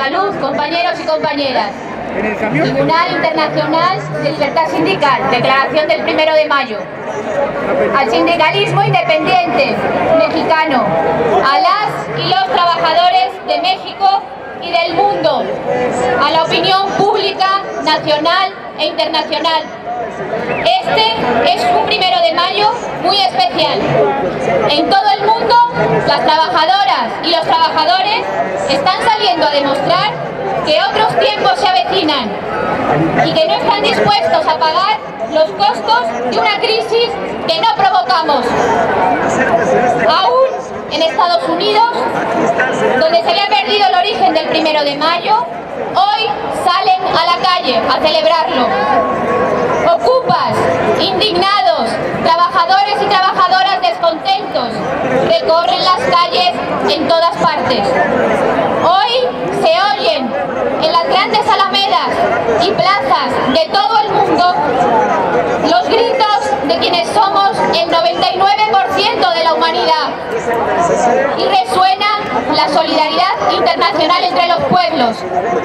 Salud, compañeros y compañeras. Tribunal Internacional de Libertad Sindical, declaración del 1 de mayo. Al sindicalismo independiente mexicano, a las y los trabajadores de México y del mundo, a la opinión pública nacional e internacional. Este es un 1 de mayo muy especial. En todo el mundo, las trabajadoras y los trabajadores están saliendo a demostrar que otros tiempos se avecinan y que no están dispuestos a pagar los costos de una crisis que no provocamos. Aún en Estados Unidos, donde se había perdido el origen del 1 de mayo, hoy salen a la calle a celebrarlo. Ocupas, indignados, trabajadores y trabajadoras descontentos, recorren las calles en todas partes. Hoy se oyen en las grandes alamedas y plazas de todo el mundo los gritos de quienes somos el 99% de la humanidad, y resuena la solidaridad internacional entre los pueblos.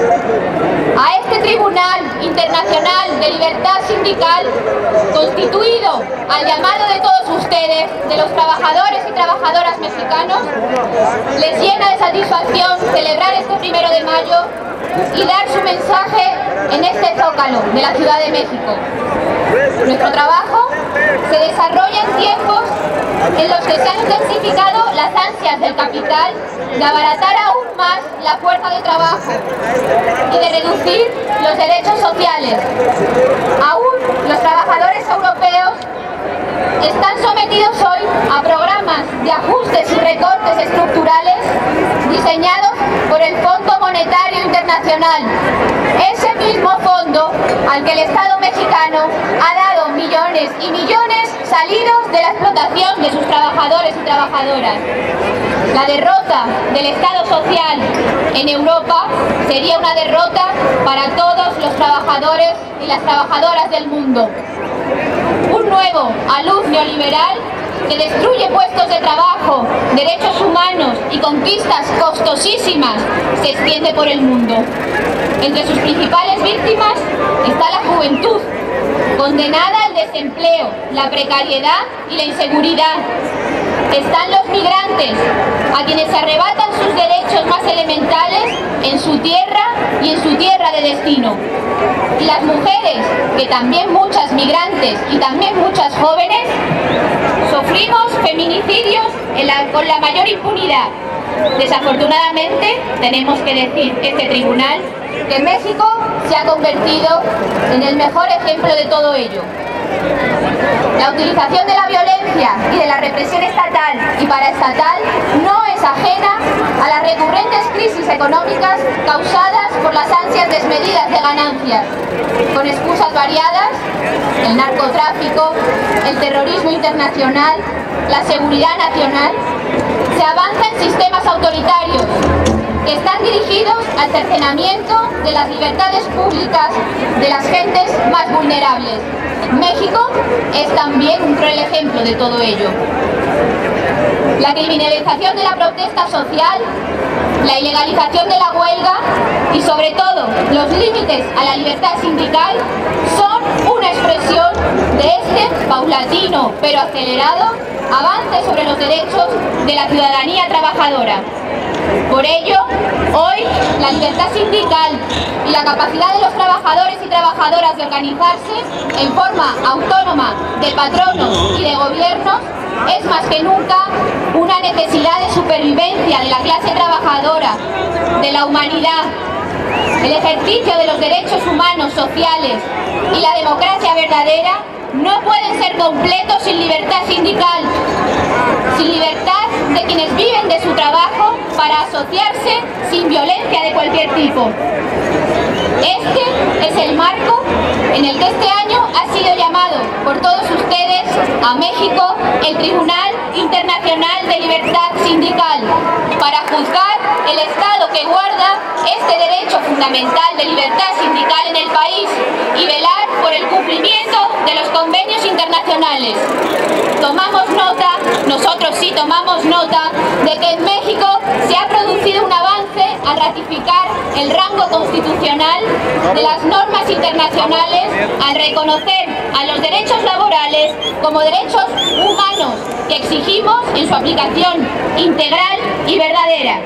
A este Tribunal Internacional de Libertad Sindical, constituido al llamado de todos ustedes, de los trabajadores y trabajadoras mexicanos, les llena de satisfacción celebrar este 1 de mayo y dar su mensaje en este zócalo de la Ciudad de México. Nuestro trabajo se desarrolla en tiempos en los que se han intensificado las ansias del capital de abaratar aún más la fuerza de trabajo y de reducir los derechos sociales. Aún los trabajadores europeos están sometidos hoy a programas de ajustes y recortes estructurales diseñados por el Fondo Monetario Internacional, ese mismo fondo al que el Estado mexicano ha dado millones y millones salidos de la explotación de sus trabajadores y trabajadoras. La derrota del Estado social en Europa sería una derrota para todos los trabajadores y las trabajadoras del mundo. Un nuevo alud neoliberal que destruye puestos de trabajo, derechos humanos y conquistas costosísimas se extiende por el mundo. Entre sus principales víctimas está la juventud, condenada al desempleo, la precariedad y la inseguridad. Están los migrantes, a quienes se arrebatan sus derechos más elementales en su tierra y en su tierra de destino. Y las mujeres, que también muchas migrantes y también muchas jóvenes, sufrimos feminicidios con la mayor impunidad. Desafortunadamente, tenemos que decir este tribunal que México se ha convertido en el mejor ejemplo de todo ello. La utilización de la violencia y de la represión estatal y paraestatal no es ajena a las recurrentes crisis económicas causadas por las ansias desmedidas de ganancias, con excusas variadas: el narcotráfico, el terrorismo internacional, la seguridad nacional. Se avanza en sistemas autoritarios que están dirigidos al cercenamiento de las libertades públicas de las gentes más vulnerables. México es también un cruel ejemplo de todo ello. La criminalización de la protesta social, la ilegalización de la huelga y, sobre todo, los límites a la libertad sindical son una expresión de este paulatino pero acelerado avance sobre los derechos de la ciudadanía trabajadora. Por ello, hoy la libertad sindical y la capacidad de los trabajadores y trabajadoras de organizarse en forma autónoma de patronos y de gobiernos es más que nunca una necesidad de supervivencia de la clase trabajadora, de la humanidad. El ejercicio de los derechos humanos, sociales y la democracia verdadera no pueden ser completos sin libertad sindical, sin libertad de quienes viven de su trabajo para asociarse sin violencia de cualquier tipo. Este es el marco en el que este año ha sido llamado por todos ustedes a México el Tribunal Internacional de Libertad Sindical, para juzgar el Estado que guarda este derecho fundamental de libertad sindical en el país y velar por el cumplimiento de los convenios internacionales internacionales. Tomamos nota, nosotros sí tomamos nota, de que en México se ha producido un avance al ratificar el rango constitucional de las normas internacionales, al reconocer a los derechos laborales como derechos humanos que exigimos en su aplicación integral y verdadera.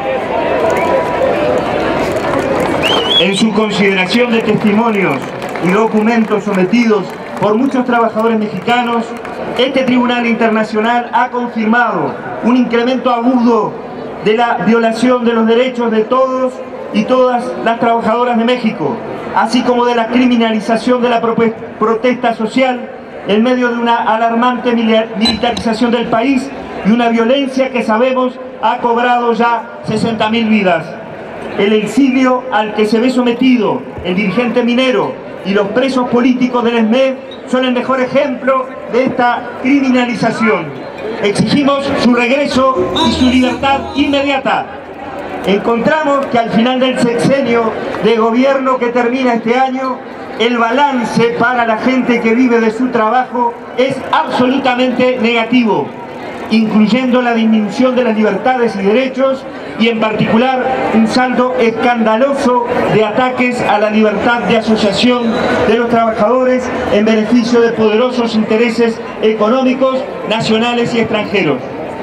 En su consideración de testimonios y documentos sometidos por muchos trabajadores mexicanos, este Tribunal Internacional ha confirmado un incremento agudo de la violación de los derechos de todos y todas las trabajadoras de México, así como de la criminalización de la protesta social en medio de una alarmante militarización del país y una violencia que sabemos ha cobrado ya 60.000 vidas. El exilio al que se ve sometido el dirigente minero y los presos políticos del SMED son el mejor ejemplo de esta criminalización. Exigimos su regreso y su libertad inmediata. Encontramos que al final del sexenio de gobierno que termina este año, el balance para la gente que vive de su trabajo es absolutamente negativo, incluyendo la disminución de las libertades y derechos y en particular un saldo escandaloso de ataques a la libertad de asociación de los trabajadores en beneficio de poderosos intereses económicos nacionales y extranjeros.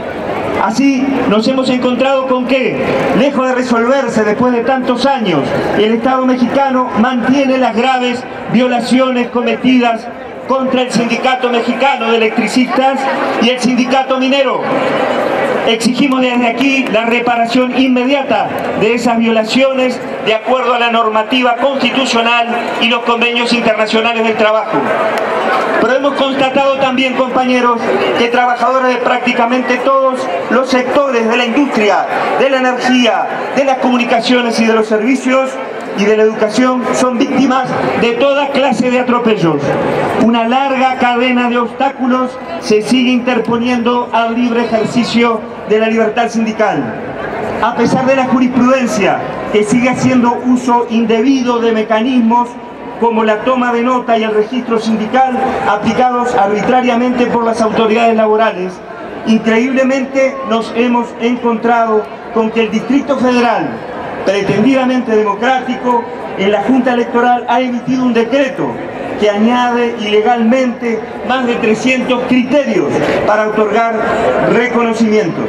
Así nos hemos encontrado con que, lejos de resolverse después de tantos años, el Estado mexicano mantiene las graves violaciones cometidas contra el Sindicato Mexicano de Electricistas y el Sindicato Minero. Exigimos desde aquí la reparación inmediata de esas violaciones de acuerdo a la normativa constitucional y los convenios internacionales del trabajo. Pero hemos constatado también, compañeros, que trabajadores de prácticamente todos los sectores de la industria, de la energía, de las comunicaciones y de los servicios y de la educación son víctimas de toda clase de atropellos. Una larga cadena de obstáculos se sigue interponiendo al libre ejercicio de la libertad sindical. A pesar de la jurisprudencia que sigue haciendo uso indebido de mecanismos como la toma de nota y el registro sindical aplicados arbitrariamente por las autoridades laborales, increíblemente nos hemos encontrado con que el Distrito Federal, pretendidamente democrático, en la Junta Electoral ha emitido un decreto que añade ilegalmente más de 300 criterios para otorgar reconocimientos.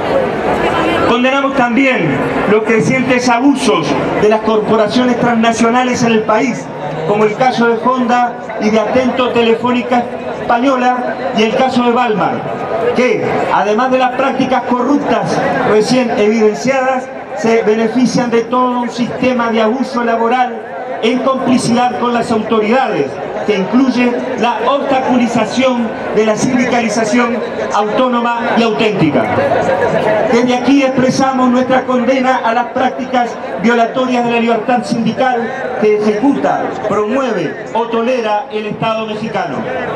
Condenamos también los crecientes abusos de las corporaciones transnacionales en el país, como el caso de Honda y de Atento Telefónica Española y el caso de Balmar, que, además de las prácticas corruptas recién evidenciadas, se benefician de todo un sistema de abuso laboral en complicidad con las autoridades, que incluye la obstaculización de la sindicalización autónoma y auténtica. Desde aquí expresamos nuestra condena a las prácticas violatorias de la libertad sindical que ejecuta, promueve o tolera el Estado mexicano.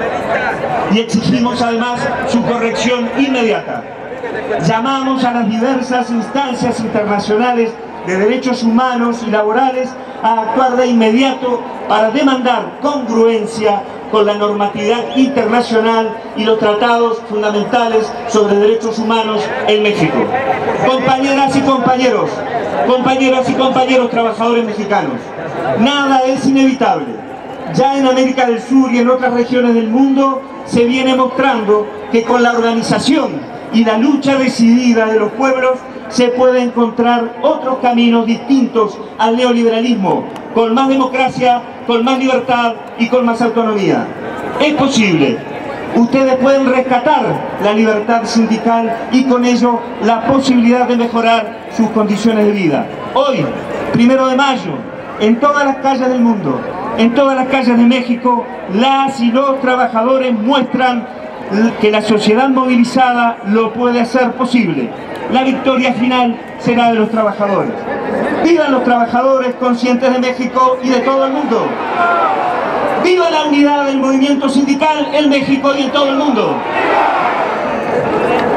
Y exigimos además su corrección inmediata. Llamamos a las diversas instancias internacionales de derechos humanos y laborales a actuar de inmediato para demandar congruencia con la normatividad internacional y los tratados fundamentales sobre derechos humanos en México. Compañeras y compañeros trabajadores mexicanos, nada es inevitable. Ya en América del Sur y en otras regiones del mundo se viene mostrando que con la organización y la lucha decidida de los pueblos se puede encontrar otros caminos distintos al neoliberalismo, con más democracia, con más libertad y con más autonomía. Es posible. Ustedes pueden rescatar la libertad sindical y con ello la posibilidad de mejorar sus condiciones de vida. Hoy, 1 de mayo, en todas las calles del mundo, en todas las calles de México, las y los trabajadores muestran que la sociedad movilizada lo puede hacer posible. La victoria final será de los trabajadores. ¡Vivan los trabajadores conscientes de México y de todo el mundo! ¡Viva la unidad del movimiento sindical en México y en todo el mundo!